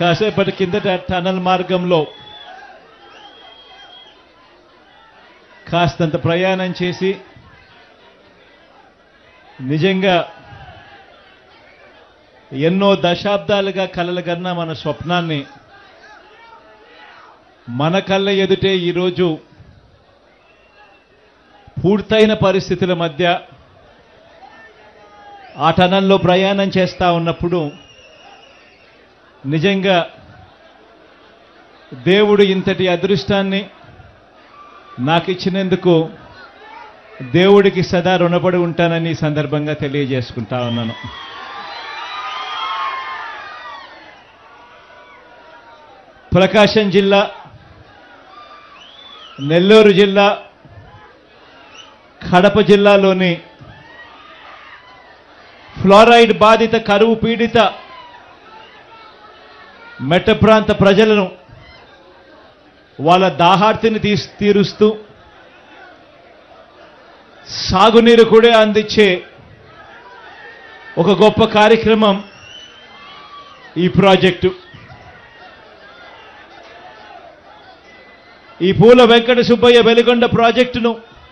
కాసేపటి కిందట టనల్ మార్గంలో కాస్తంత ప్రయాణం చేసి నిజంగా ఎన్నో దశాబ్దాలుగా కలలుగన్న మన స్వప్నాన్ని మన కళ్ళ ఎదుటే ఈరోజు పూర్తయిన పరిస్థితుల మధ్య ఆ టనల్లో ప్రయాణం చేస్తూ ఉన్నప్పుడు నిజంగా దేవుడు ఇంతటి అదృష్టాన్ని నాకు ఇచ్చినందుకు దేవుడికి సదా రుణపడి ఉంటానని ఈ సందర్భంగా తెలియజేసుకుంటా ఉన్నాను. ప్రకాశం జిల్లా, నెల్లూరు జిల్లా, కడప జిల్లాలోని ఫ్లోరైడ్ బాధిత కరువు పీడిత మెట్ట ప్రాంత ప్రజలను వాళ్ళ దాహార్తిని తీరుస్తూ సాగునీరు కూడా అందించే ఒక గొప్ప కార్యక్రమం ఈ ప్రాజెక్టు. ఈ పూల వెంకట సుబ్బయ్య వెలిగొండ ప్రాజెక్టును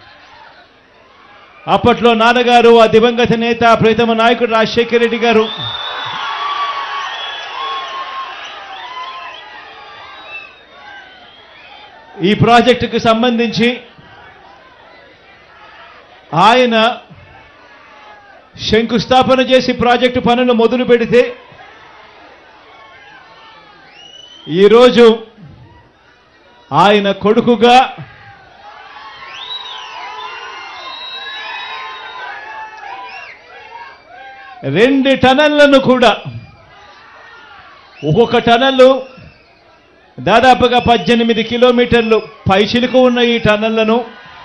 అప్పట్లో నాన్నగారు, ఆ దివంగత నేత ప్రీతమ నాయకుడు రాజశేఖర రెడ్డి గారు ఈ ప్రాజెక్టుకు సంబంధించి ఆయన శంకుస్థాపన చేసి ప్రాజెక్టు పనులు మొదలు పెడితే ఈరోజు ఆయన కొడుకుగా రెండు టనళ్లను కూడా, ఒక్కొక్క టనల్లు దాదాపుగా 18 కిలోమీటర్లు పైచిలుకు ఉన్న ఈ టనళ్లను,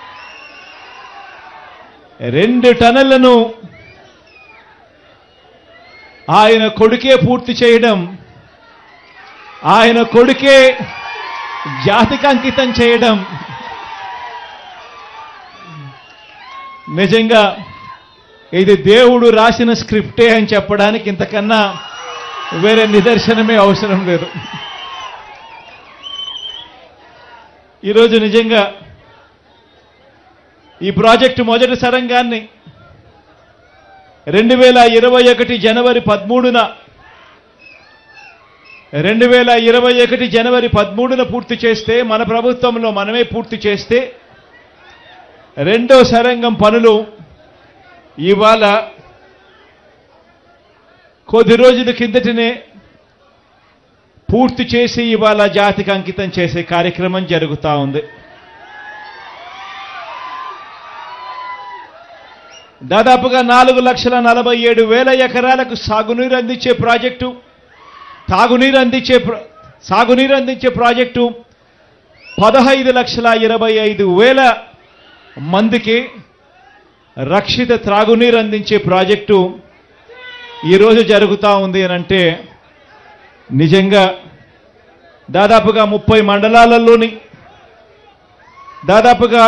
2 టనళ్లను ఆయన కొడుకే పూర్తి చేయడం, ఆయన కొడుకే జాతికి అంకితం చేయడం నిజంగా ఇది దేవుడు రాసిన స్క్రిప్టే అని చెప్పడానికి ఇంతకన్నా వేరే నిదర్శనమే అవసరం లేదు. ఈరోజు నిజంగా ఈ ప్రాజెక్టు మొదటి సరంగాన్ని 2021 జనవరి 13న 2021 జనవరి 13న పూర్తి చేస్తే, మన ప్రభుత్వంలో మనమే పూర్తి చేస్తే, రెండో సరంగం పనులు ఇవాళ కొద్ది రోజుల కిందటనే పూర్తి చేసి ఇవాళ జాతికి అంకితం చేసే కార్యక్రమం జరుగుతూ ఉంది. దాదాపుగా 4,47,000 ఎకరాలకు సాగునీరు అందించే ప్రాజెక్టు, సాగునీరు అందించే ప్రాజెక్టు 15,25,000 మందికి రక్షిత త్రాగునీరు అందించే ప్రాజెక్టు ఈరోజు జరుగుతూ ఉంది అని అంటే నిజంగా దాదాపుగా 30 మండలాలలోని దాదాపుగా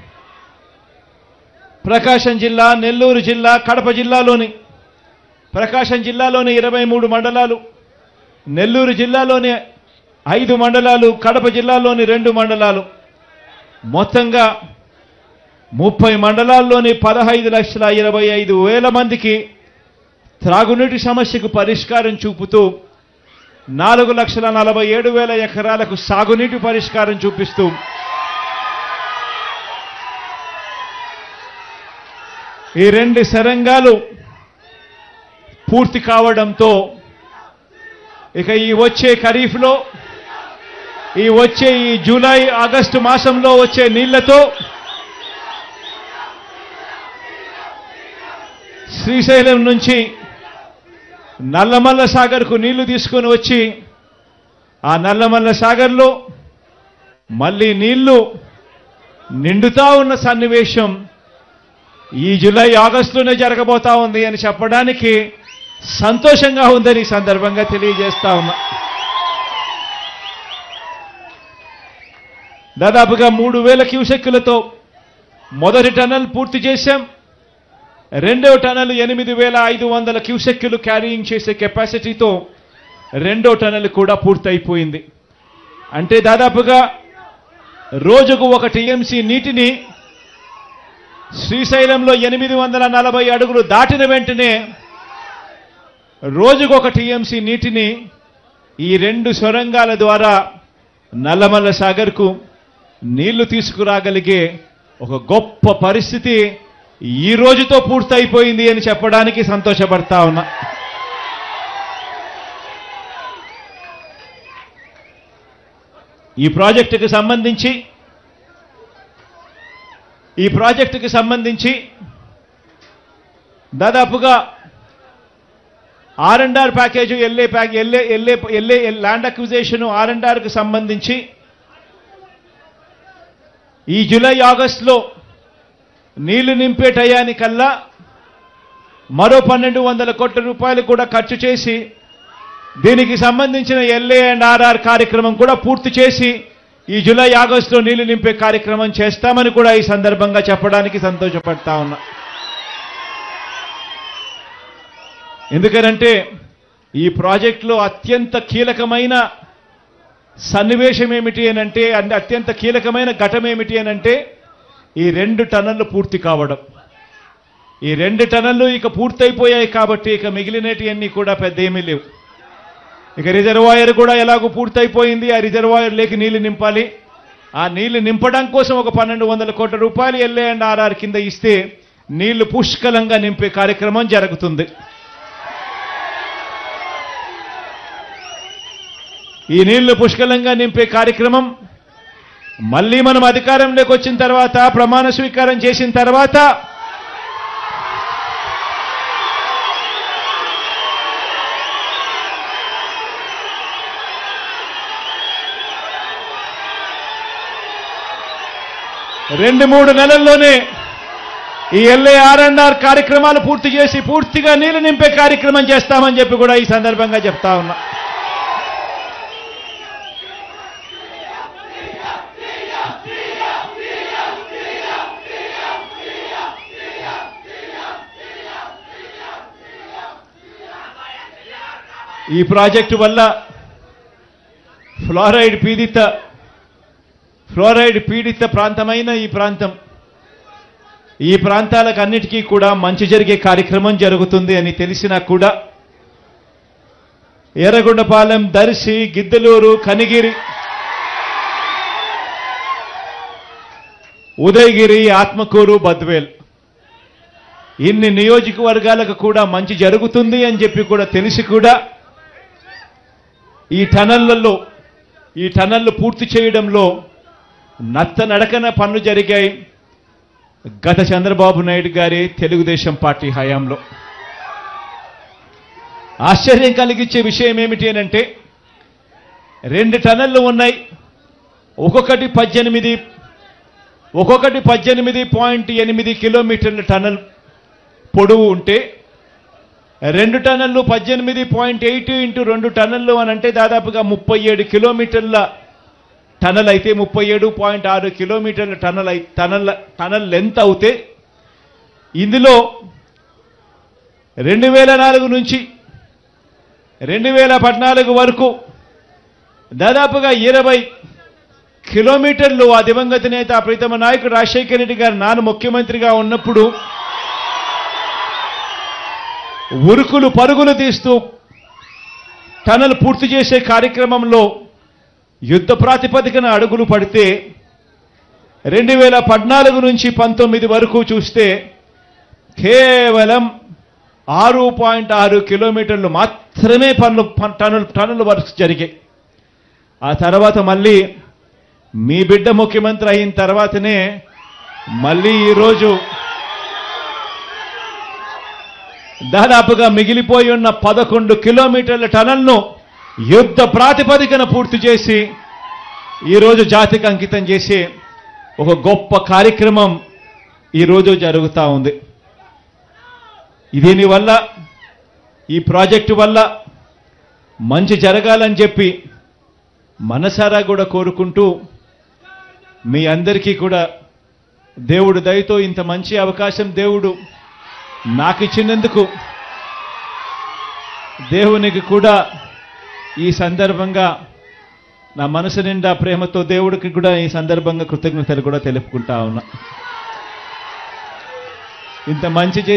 ప్రకాశం జిల్లా, నెల్లూరు జిల్లా, కడప జిల్లాలోని, ప్రకాశం జిల్లాలోని 23 మండలాలు, నెల్లూరు జిల్లాలోని 5 మండలాలు, కడప జిల్లాలోని 2 మండలాలు, మొత్తంగా 30 మండలాల్లోని 15,25,000 మందికి త్రాగునీటి సమస్యకు పరిష్కారం చూపుతూ 4,47,000 ఎకరాలకు సాగునీటి పరిష్కారం చూపిస్తూ ఈ 2 సరంగాలు పూర్తి కావడంతో ఇక ఈ వచ్చే ఖరీఫ్లో, ఈ జూలై ఆగస్టు మాసంలో వచ్చే నీళ్లతో శ్రీశైలం నుంచి నల్లమల్ల సాగర్కు నీళ్లు తీసుకొని వచ్చి ఆ నల్లమల్ల సాగర్లో మళ్ళీ నీళ్లు నిండుతా ఉన్న సన్నివేశం ఈ జూలై ఆగస్టులోనే జరగబోతా ఉంది అని చెప్పడానికి సంతోషంగా ఉందని ఈ సందర్భంగా తెలియజేస్తా ఉన్నా. దాదాపుగా 3,000 క్యూసెక్కులతో మొదటి టనల్ పూర్తి చేశాం. రెండవ టనల్ 8,500 క్యూసెక్కులు క్యారీయింగ్ చేసే కెపాసిటీతో రెండో టనల్ కూడా పూర్తయిపోయింది. అంటే దాదాపుగా రోజుకు 1 టీఎంసీ నీటిని శ్రీశైలంలో 840 అడుగులు దాటిన వెంటనే రోజుకు 1 టీఎంసీ నీటిని ఈ 2 సొరంగాల ద్వారా నల్లమల్ల సాగర్కు నీళ్లు తీసుకురాగలిగే ఒక గొప్ప పరిస్థితి ఈ రోజుతో పూర్తయిపోయింది అని చెప్పడానికి సంతోషపడతా ఉన్నా. ఈ ప్రాజెక్టుకు సంబంధించి దాదాపుగా R&R package LA land acquisition R&Rకు సంబంధించి ఈ జూలై ఆగస్టులో నీళ్లు నింపే టయానికల్లా మరో 1200 కోట్ల రూపాయలు కూడా ఖర్చు చేసి దీనికి సంబంధించిన LA&RR కార్యక్రమం కూడా పూర్తి చేసి ఈ జూలై ఆగస్టులో నీళ్లు నింపే కార్యక్రమం చేస్తామని కూడా ఈ సందర్భంగా చెప్పడానికి సంతోషపడతా ఉన్నా. ఎందుకంటే ఈ ప్రాజెక్టులో అత్యంత కీలకమైన సన్నివేశం ఏమిటి అనంటే, అత్యంత కీలకమైన ఘటన ఏమిటి అనంటే ఈ 2 టన్నులు పూర్తి కావడం. ఈ 2 టన్నులు ఇక పూర్తయిపోయాయి కాబట్టి ఇక మిగిలినటివన్నీ కూడా పెద్ద ఏమీ లేవు. ఇక రిజర్వాయర్ కూడా ఎలాగో పూర్తయిపోయింది. ఆ రిజర్వాయర్ లేకి నీళ్లు నింపాలి. ఆ నీళ్లు నింపడం కోసం ఒక 1200 కోట్ల రూపాయలు LA&RR కింద ఇస్తే నీళ్లు పుష్కలంగా నింపే కార్యక్రమం జరుగుతుంది. ఈ నీళ్లు పుష్కలంగా నింపే కార్యక్రమం మళ్ళీ మనం అధికారంలోకి వచ్చిన తర్వాత, ప్రమాణ స్వీకారం చేసిన తర్వాత రెండు మూడు నెలల్లోనే ఈ LA&RR కార్యక్రమాలు పూర్తి చేసి పూర్తిగా నీళ్లు నింపే కార్యక్రమం చేస్తామని చెప్పి కూడా ఈ సందర్భంగా చెప్తా ఉన్నా. ఈ ప్రాజెక్టు వల్ల ఫ్లోరైడ్ పీడిత ప్రాంతమైన ఈ ప్రాంతాలకు అన్నిటికీ కూడా మంచి జరిగే కార్యక్రమం జరుగుతుంది అని తెలిసినా కూడా ఎర్రగొండపాలెం, దర్శి, గిద్దలూరు, కనిగిరి, ఉదయగిరి, ఆత్మకూరు, బద్వేల్ ఇన్ని నియోజకవర్గాలకు కూడా మంచి జరుగుతుంది అని చెప్పి కూడా తెలిసి కూడా ఈ టనళ్లు పూర్తి చేయడంలో నత్తనడకన పనులు జరిగాయి గత చంద్రబాబు నాయుడు గారి తెలుగుదేశం పార్టీ హయాంలో. ఆశ్చర్యం కలిగించే విషయం ఏమిటి అనంటే 2 టనళ్లు ఉన్నాయి. ఒక్కొక్కటి 18.8 కిలోమీటర్ల టనల్ పొడవు ఉంటే 2 టనళ్లు 18.8 ఇంటూ 2 టనళ్లు అని అంటే దాదాపుగా 37 కిలోమీటర్ల టనల్ అయితే 37.6 కిలోమీటర్ల టనల్ లెంత్ అవుతే ఇందులో 2004 నుంచి 2014 వరకు దాదాపుగా 20 కిలోమీటర్లు ఆ దివంగత నేత ప్రీతమ నాయకుడు రాజశేఖర రెడ్డి గారు నాన్న ముఖ్యమంత్రిగా ఉన్నప్పుడు ఉరుకులు పరుగులు తీస్తూ టనల్ పూర్తి చేసే కార్యక్రమంలో యుద్ధ ప్రాతిపదికన అడుగులు పడితే 2014 నుంచి 19 వరకు చూస్తే కేవలం 6.6 కిలోమీటర్లు మాత్రమే టనల్ వర్క్స్ జరిగాయి. ఆ తర్వాత మళ్ళీ మీ బిడ్డ ముఖ్యమంత్రి అయిన తర్వాతనే మళ్ళీ ఈరోజు దాదాపుగా మిగిలిపోయి ఉన్న 11 కిలోమీటర్ల టనల్ను యుద్ధ ప్రాతిపదికన పూర్తి చేసి ఈరోజు జాతికి అంకితం చేసే ఒక గొప్ప కార్యక్రమం ఈరోజు జరుగుతూ ఉంది. దీనివల్ల ఈ ప్రాజెక్టు వల్ల మంచి జరగాలని చెప్పి మనసారా కూడా కోరుకుంటూ మీ అందరికీ కూడా దేవుడు దయతో ఇంత మంచి అవకాశం దేవుడు నాకు ఇచ్చినందుకు దేవునికి కూడా ఈ సందర్భంగా నా మనసు నిండా ప్రేమతో దేవుడికి కూడా ఈ సందర్భంగా కృతజ్ఞతలు కూడా తెలుపుకుంటా ఉన్నా. ఇంత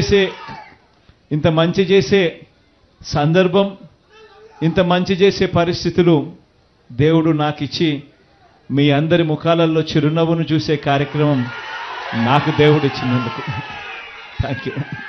మంచి చేసే సందర్భం, ఇంత మంచి చేసే పరిస్థితులు దేవుడు నాకు ఇచ్చి మీ అందరి ముఖాలలో చిరునవ్వును చూసే కార్యక్రమం నాకు దేవుడు ఇచ్చినందుకు థ్యాంక్ యూ.